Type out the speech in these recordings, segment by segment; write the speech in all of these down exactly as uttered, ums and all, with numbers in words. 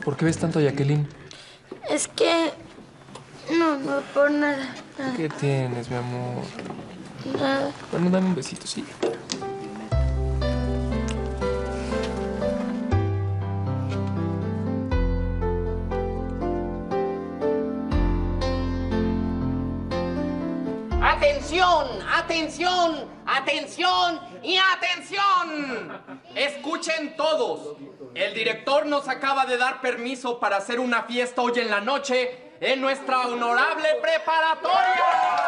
¿Por qué ves tanto a Jacqueline? Es que... No, no, por nada, nada. ¿Qué tienes, mi amor? Nada. Bueno, dame un besito, ¿sí? ¡Atención! ¡Atención! ¡Atención! ¡Y atención! Escuchen todos. El director nos acaba de dar permiso para hacer una fiesta hoy en la noche en nuestra honorable preparatoria.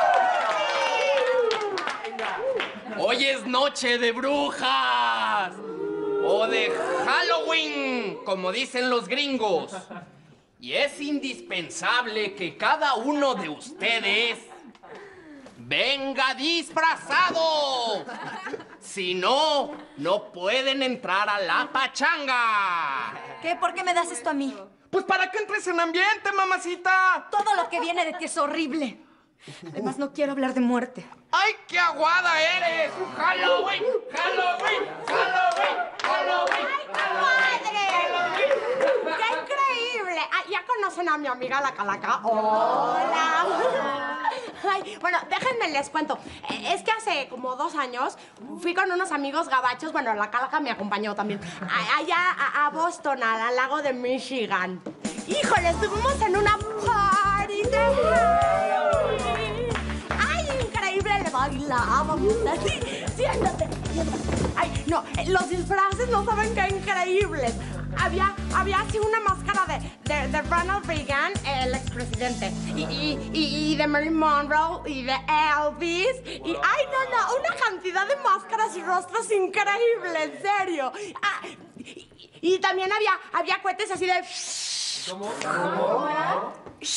Hoy es noche de brujas. O de Halloween, como dicen los gringos. Y es indispensable que cada uno de ustedes venga disfrazado. Si no, no pueden entrar a la pachanga. ¿Qué? ¿Por qué me das esto a mí? Pues para que entres en ambiente, mamacita. Todo lo que viene de ti es horrible. Además, no quiero hablar de muerte. ¡Ay, qué aguada eres! ¡Halloween! ¡Halloween! ¡Halloween! ¡Halloween! ¡Ay, qué madre! ¡Qué increíble! Ah, ¿ya conocen a mi amiga la Calaca? ¡Hola! Ay, bueno, déjenme les cuento. Eh, Es que hace como dos años fui con unos amigos gabachos. Bueno, la Calaca me acompañó también. a- Allá a, a Boston, al, al lago de Michigan. Híjole, estuvimos en una party de Halloween. ¡Ay, increíble! Le bailábamos así. Siéntate, siéntate. Ay, no, eh, los disfraces no saben qué increíbles. Había, había así una máscara de, de, de Ronald Reagan, el expresidente, y, y, y, y de Marilyn Monroe, y de Elvis, y ay, no, no, una cantidad de máscaras y rostros increíble, en serio. Ah, y, y también había, había cohetes así de... ¿Cómo? ¿Cómo?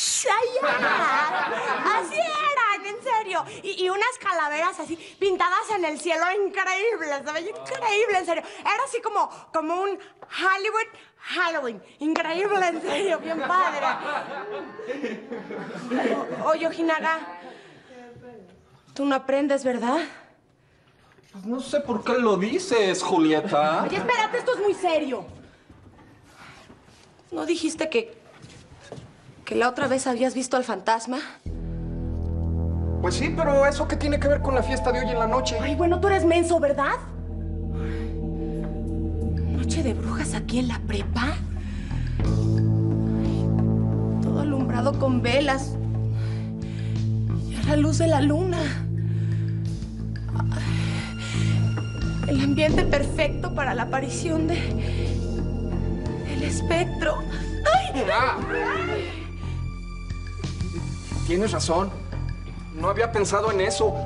Así eran, en serio. Y, y unas calaveras así pintadas en el cielo increíbles, se veía increíble, en serio. Era así como, como un Hollywood Halloween. Increíble, en serio, bien padre. O- Oye, Ojinaga, tú no aprendes, ¿verdad? Pues no sé por qué lo dices, Julieta. Oye, espérate, esto es muy serio. ¿No dijiste que... que la otra vez habías visto al fantasma? Pues sí, pero ¿eso qué tiene que ver con la fiesta de hoy en la noche? Ay, bueno, tú eres menso, ¿verdad? ¿Noche de brujas aquí en la prepa? Ay, todo alumbrado con velas. Y a la luz de la luna. Ay, el ambiente perfecto para la aparición de... del espectro. ¡Ay! Ah. Tienes razón. No había pensado en eso.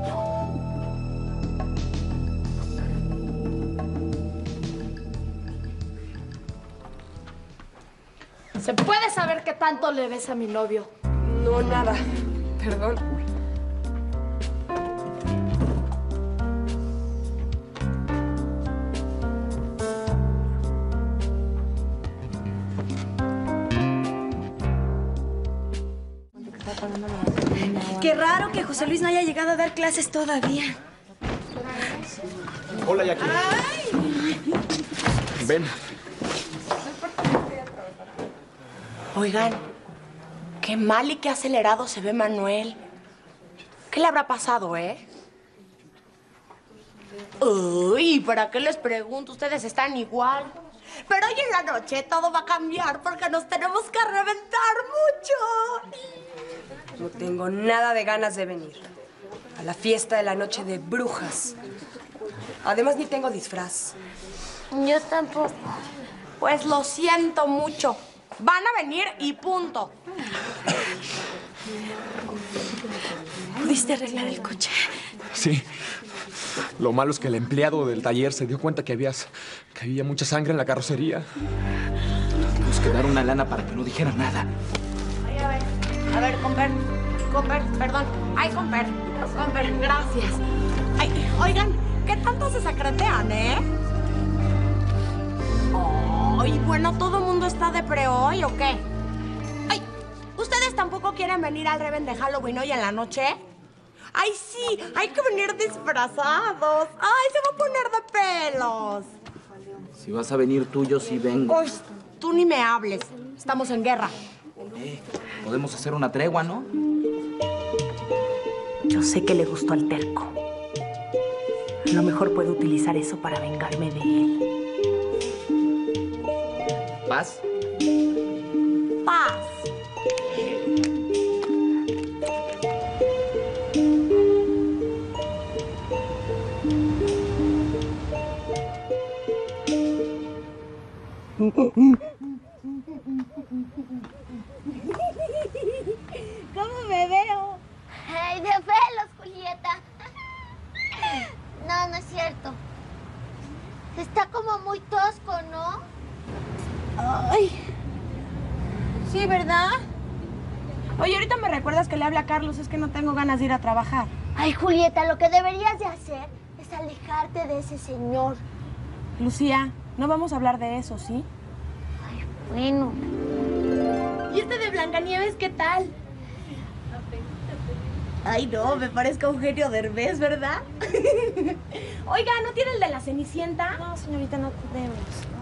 ¿Se puede saber qué tanto le ves a mi novio? No, nada. Perdón. Qué raro que José Luis no haya llegado a dar clases todavía. Hola, Jackie. Ven. Oigan, qué mal y qué acelerado se ve Manuel. ¿Qué le habrá pasado, eh? Uy, ¿para qué les pregunto? Ustedes están igual. Pero hoy en la noche todo va a cambiar porque nos tenemos que reventar mucho. No tengo nada de ganas de venir a la fiesta de la noche de brujas. Además, ni tengo disfraz. Yo tampoco. Pues lo siento mucho. Van a venir y punto. ¿Pudiste arreglar el coche? Sí. Lo malo es que el empleado del taller se dio cuenta que habías, que había mucha sangre en la carrocería. Tuvimos que dar una lana para que no dijera nada. Ay, a ver, a ver, Comper, Comper, perdón. Ay, Comper, Comper, gracias. Ay, oigan, ¿qué tanto se secretean, eh? Ay, bueno, ¿todo el mundo está de pre hoy o qué? Ay, ¿ustedes tampoco quieren venir al Reven de Halloween hoy en la noche? Ay, sí, hay que venir disfrazados. Ay, se va a poner de pelos. Si vas a venir tú, yo sí vengo. Uy, tú ni me hables. Estamos en guerra. Eh, podemos hacer una tregua, ¿no? Yo sé que le gustó al terco. A lo mejor puedo utilizar eso para vengarme de él. ¿Paz? Paz. ¿Cómo me veo? Ay, de pelos, Julieta. No, no es cierto. Está como muy tosco, ¿no? Ay. Sí, ¿verdad? Oye, ahorita me recuerdas que le habla a Carlos, es que no tengo ganas de ir a trabajar. Ay, Julieta, lo que deberías de hacer es alejarte de ese señor. Lucía, no vamos a hablar de eso, ¿sí? Ay, bueno. ¿Y este de Blancanieves qué tal? Ay, no, me parezco a Eugenio Derbez, ¿verdad? Oiga, ¿no tiene el de la Cenicienta? No, señorita, no podemos.